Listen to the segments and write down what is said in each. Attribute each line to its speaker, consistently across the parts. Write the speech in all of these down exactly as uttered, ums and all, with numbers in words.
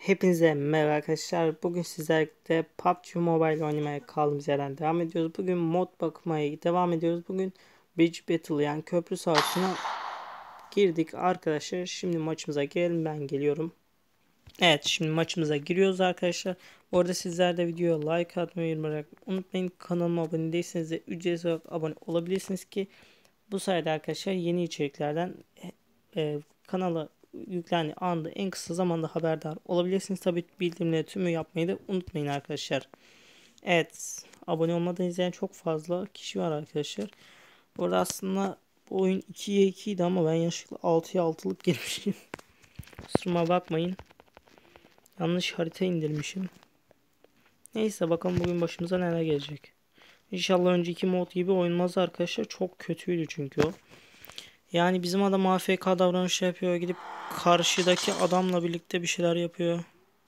Speaker 1: Hepinize merhaba arkadaşlar. Bugün sizlerle P U B G Mobile oynamaya kaldığımız yerden devam ediyoruz. Bugün mod bakmaya devam ediyoruz. Bugün Bridge Battle yani köprü savaşına girdik arkadaşlar. Şimdi maçımıza girelim. Ben geliyorum. Evet, şimdi maçımıza giriyoruz arkadaşlar. Bu arada sizler de videoya like atmayı unutmayın. Kanalıma abone değilseniz de ücretsiz olarak abone olabilirsiniz ki bu sayede arkadaşlar yeni içeriklerden e, kanala yüklendiği anda en kısa zamanda haberdar olabilirsiniz. Tabii bildirimleri tümü yapmayı da unutmayın arkadaşlar. Evet, abone olmadan izleyen çok fazla kişi var arkadaşlar. Burada aslında bu oyun ikiye iki idi ama ben yanlışlıkla altıya altılık girmişim. Kusuruma bakmayın. Yanlış harita indirmişim. Neyse, bakalım bugün başımıza neler gelecek. İnşallah önceki mod gibi oynamaz arkadaşlar. Çok kötüydü çünkü o. Yani bizim adam A F K davranış yapıyor. Gidip karşıdaki adamla birlikte bir şeyler yapıyor.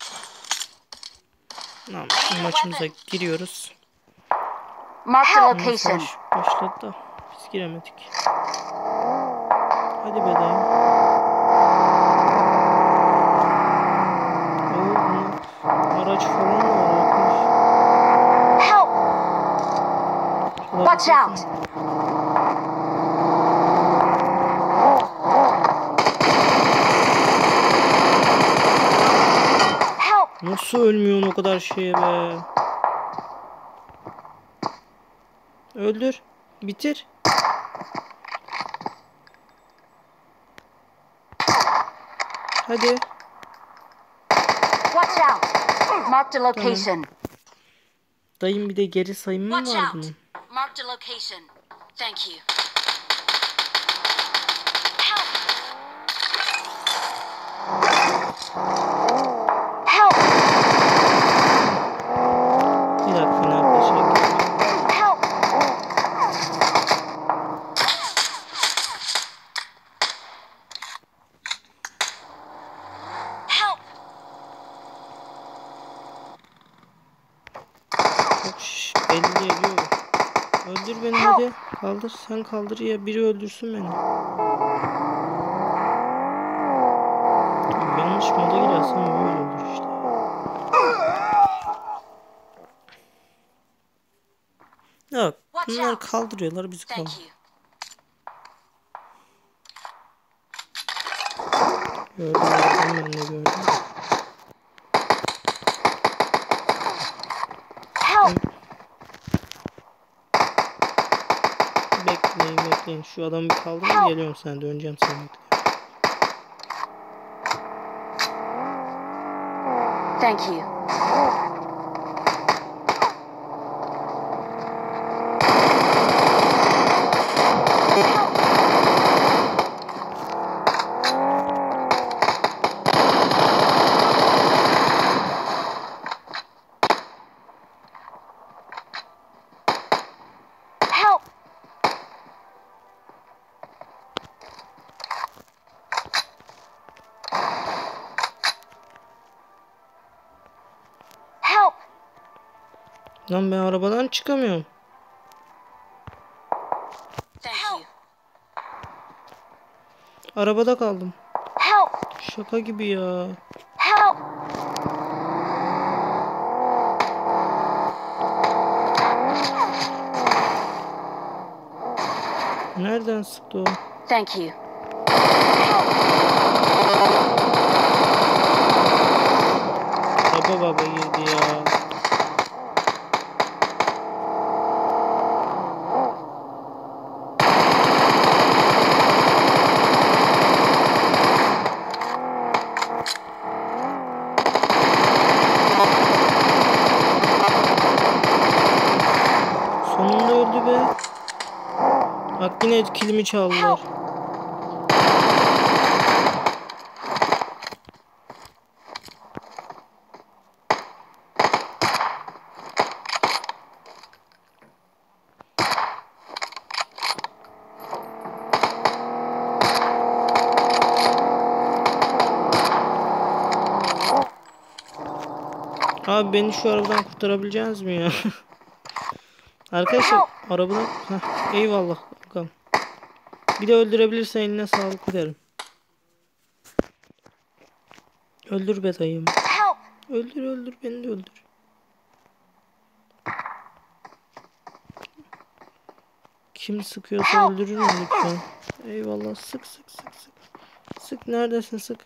Speaker 1: Tamam, şimdi maçımıza giriyoruz. Savaş başladı da biz giremedik. Hadi be dayım. Oo, araç falan da var arkadaş.
Speaker 2: Watch out!
Speaker 1: Nasıl ölmüyorsun o kadar şeye be? Öldür. Bitir. Hadi.
Speaker 2: Watch out! Marked a location.
Speaker 1: Tamam. Dayım bir de geri sayımı mı
Speaker 2: Watch
Speaker 1: var
Speaker 2: out!
Speaker 1: bunun?
Speaker 2: Marked a location. Thank you. Help!
Speaker 1: Bir dakika arkadaşlar.
Speaker 2: Help! Help!
Speaker 1: Çok şiş, belli ediyor. Öldür beni hadi. Kaldır, sen kaldır ya biri öldürsün beni. Yanlış moda girersen böyle olur işte. Yok, bunlar kaldırıyorlar, bizi
Speaker 2: Thank
Speaker 1: kaldırıyor.
Speaker 2: you.
Speaker 1: Gördüm, gördüm, ben de gördüm.
Speaker 2: Help!
Speaker 1: Bekleyin bekleyin, şu adamı bir kaldırın, geliyorum, sen döneceğim, sen bekle.
Speaker 2: Thank you. Help! Help!
Speaker 1: Lan ben arabadan çıkamıyorum.
Speaker 2: Thank you.
Speaker 1: Arabada kaldım.
Speaker 2: Help!
Speaker 1: Şaka gibi ya.
Speaker 2: Help!
Speaker 1: Nereden sıktı o?
Speaker 2: Thank you.
Speaker 1: Baba baba girdi ya. Sonunda öldü be. Bak yine kilimi çaldılar. Abi beni şu arabadan kurtarabileceğiniz mi ya? Arkadaşlar arabadan... Heh, eyvallah bakalım. Bir de öldürebilirsen eline sağlık derim. Öldür be dayım.
Speaker 2: Help!
Speaker 1: Öldür öldür beni de öldür. Kim sıkıyorsa öldürürüm lütfen. Eyvallah, sık sık sık sık. Sık, neredesin, sık.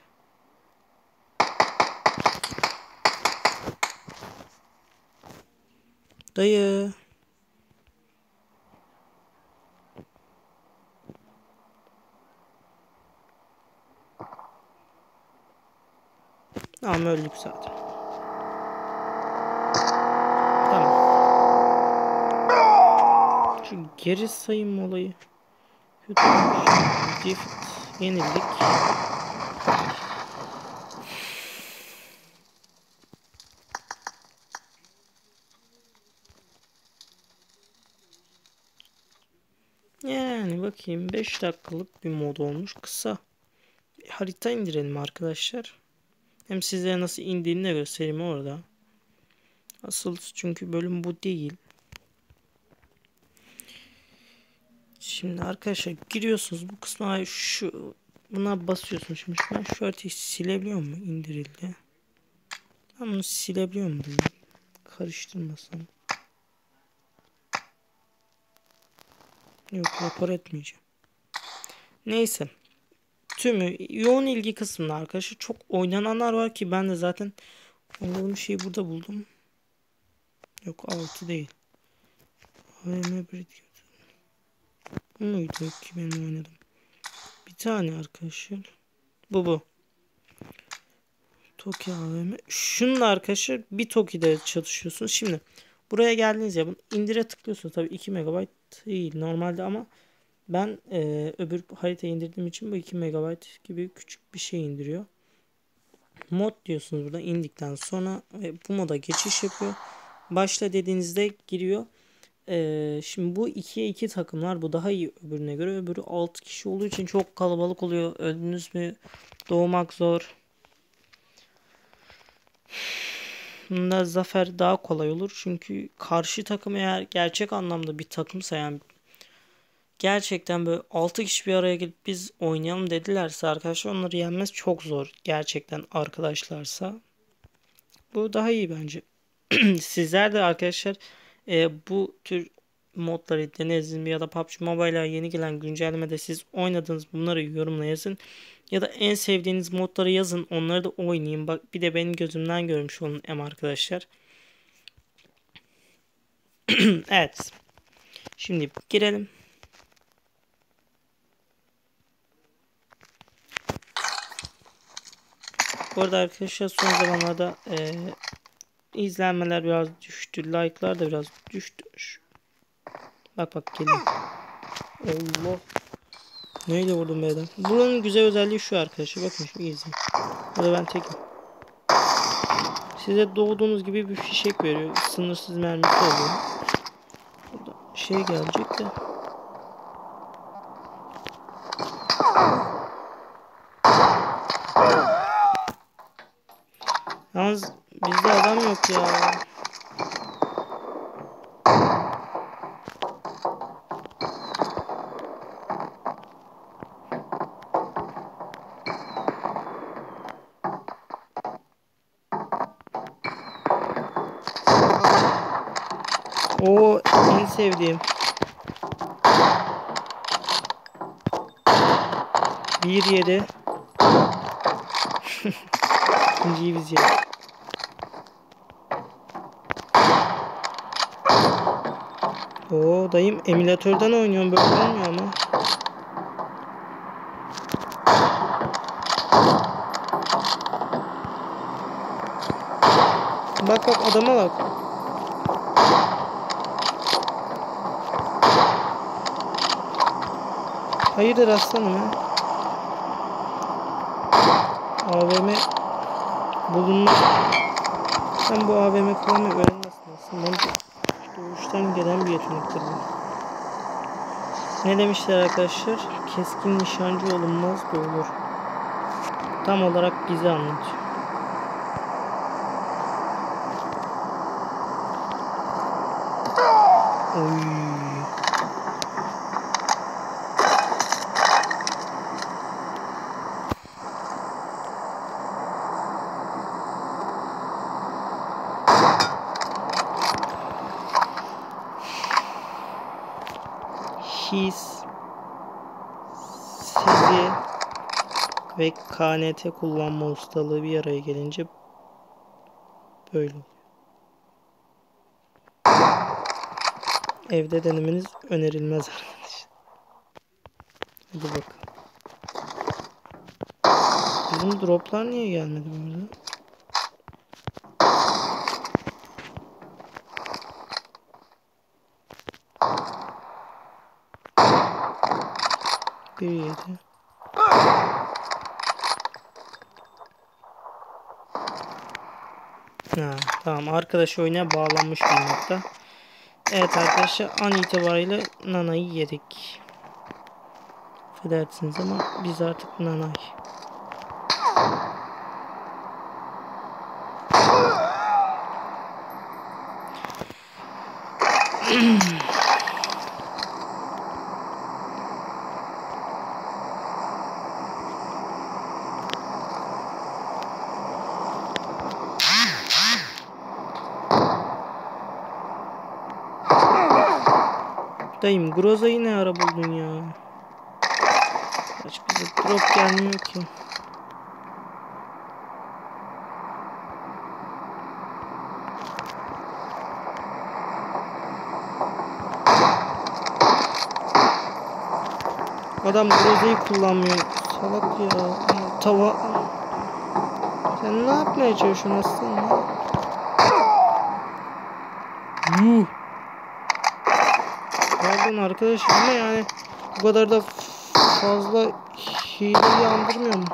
Speaker 1: Dayı. Tamam, öldük zaten. Tamam. Şu geri sayım olayı kötü olmuş. Gift yenildik. Yani bakayım, beş dakikalık bir mod olmuş, kısa. Bir harita indirelim arkadaşlar. Hem size nasıl indiğini de göstereyim orada. Asıl çünkü bölüm bu değil. Şimdi arkadaşlar giriyorsunuz bu kısma, şu buna basıyorsunuz. Şimdi ben şu haritayı silebiliyor mu? İndirildi. Ben bunu silebiliyor mu? Karıştırmasam. Yok, rapor etmeyeceğim. Neyse. Tümü yoğun ilgi kısmında arkadaşlar çok oynananlar var ki ben de zaten oynadığım şeyi burada buldum. Yok, altı değil. A V M bir bu muydu ki benim oynadım? Bir tane arkadaşlar. Bu bu. Toki A V M. Şununla arkadaşlar bir Toki'de çalışıyorsunuz. Şimdi buraya geldiğiniz ya, bunu indire tıklıyorsunuz. Tabii iki megabayt değil normalde ama ben e, öbür haritayı indirdiğim için bu iki megabayt gibi küçük bir şey indiriyor. Mod diyorsunuz burada indikten sonra ve bu moda geçiş yapıyor. Başla dediğinizde giriyor. Ee, şimdi bu ikiye iki takımlar, bu daha iyi öbürüne göre. Öbürü altı kişi olduğu için çok kalabalık oluyor. Öldünüz mü doğmak zor. Bunda zafer daha kolay olur. Çünkü karşı takım eğer gerçek anlamda bir takımsa, yani gerçekten böyle altı kişi bir araya gelip biz oynayalım dedilerse arkadaşlar, onları yenmez çok zor. Gerçekten arkadaşlarsa. Bu daha iyi bence. Sizler de arkadaşlar e, bu tür modları denediniz mi ya da P U B G Mobile'a yeni gelen güncellemede siz oynadınız, bunları yorumla yazın. Ya da en sevdiğiniz modları yazın, onları da oynayayım. Bak, bir de benim gözümden görmüş olun em arkadaşlar. Evet. Şimdi girelim. Bu arada arkadaşlar son zamanlarda e, izlenmeler biraz düştü. Like'lar da biraz düştü. Bak bak geliyor. Allah. Neyle vurdum be adam? Buranın güzel özelliği şu arkadaşlar. Bakın şu izleyin. Burada ben tekim. Size doğduğunuz gibi bir fişek veriyor. Sınırsız mermisi oluyor. Burada şey gelecek de. Yalnız bizde adam yok ya. O en sevdiğim. bir yedi. İkinciyi biz yedik. Oo dayım, emülatörden oynuyorum, böyle olmuyor ama. Bak bak adama bak. Hayırdır aslanım ha? A V M bulunmaz. Sen bu A V M kullanmayı öğrenmezsin aslında. Bence doğuştan gelen bir yetenektir bu. Ne demişler arkadaşlar? Keskin nişancı olunmaz da olur. Tam olarak bize anlatıyor. Oy. keys sizi ve K N T kullanma ustalığı bir araya gelince böyle oluyor. Evde denemeniz önerilmez arkadaşlar. Hadi bakalım. Bizim droplar niye gelmedi burada? Bir yedi. Ha, tamam, arkadaş oyuna bağlanmış bulunmakta. Evet arkadaşlar, an itibariyle nanayı yedik. Affedersiniz ama biz artık nanay. Dayım, Groza'yı ne ara buldun ya? Kaç bize drop gelmiyor ki. Adam Groza'yı kullanmıyor. Salak ya. Tava. Sen ne yapmaya çalışıyorsun aslında? Yuh. Pardon arkadaşım ama yani bu kadar da fazla hile yandırmıyor mu?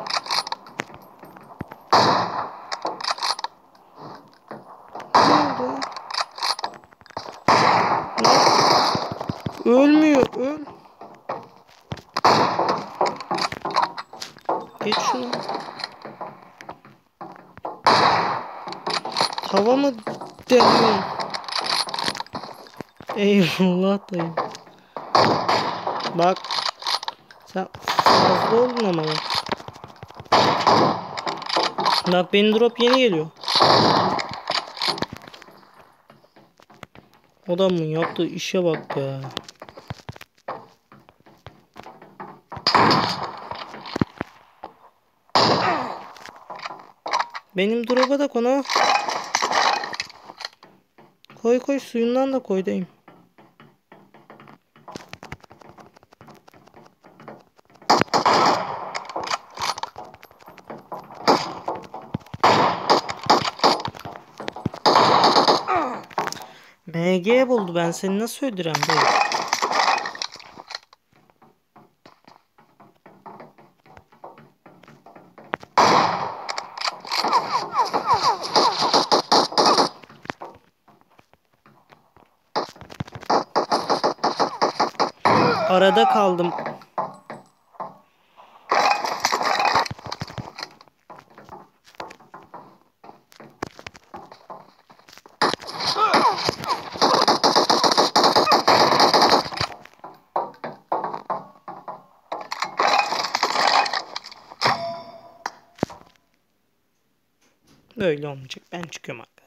Speaker 1: Ne oldu? Ne? Ölmüyor. Öl. Geç şunu. Tava mı deniyor? Eyvallah dayım. Bak. Sen fazla oldun ama bak. Bak benim drop yeni geliyor. Adamın yaptığı işe bak ya. Benim drop'a da konu. Koy koy, suyundan da koy dayım. M G buldu, ben seni nasıl öldürem dayım? Arada kaldım. Böyle olmayacak. Ben çıkıyorum arkadaşlar.